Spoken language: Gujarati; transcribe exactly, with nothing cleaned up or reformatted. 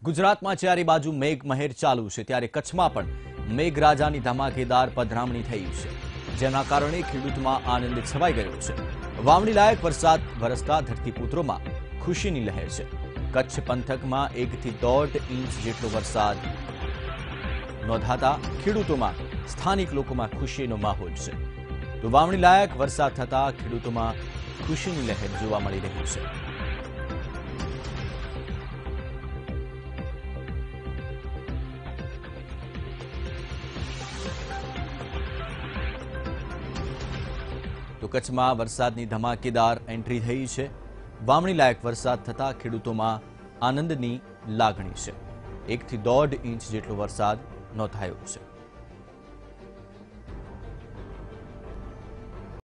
ગુજરાતમાં ચારે બાજુ મેઘમહેર ચાલુ છે ત્યારે કચ્છમાં પણ મેઘરાજાની ધમાકેદાર પધરામણી થઈ છે, જેના કારણે ખેડૂતોમાં આનંદ છવાઈ ગયો છે। વાવણી લાયક વરસાદ વરસતા ધરતીપુત્રોમાં ખુશીની લહેર છે। કચ્છ પંથકમાં એકથી દોઢ ઇંચ જેટલો વરસાદ નોંધાતા ખેડૂતોમાં સ્થાનિક લોકોમાં ખુશીનો માહોલ છે। તો વાવણી લાયક વરસાદ થતા ખેડૂતોમાં ખુશીની લહેર જોવા મળી રહી છે। તો કચ્છમાં વરસાદની ધમાકેદાર એન્ટ્રી થઈ છે। વાવણી લાયક વરસાદ થતા ખેડૂતોમાં આનંદની લાગણી છે। એકથી દોઢ ઇંચ જેટલો વરસાદ નોંધાયો છે।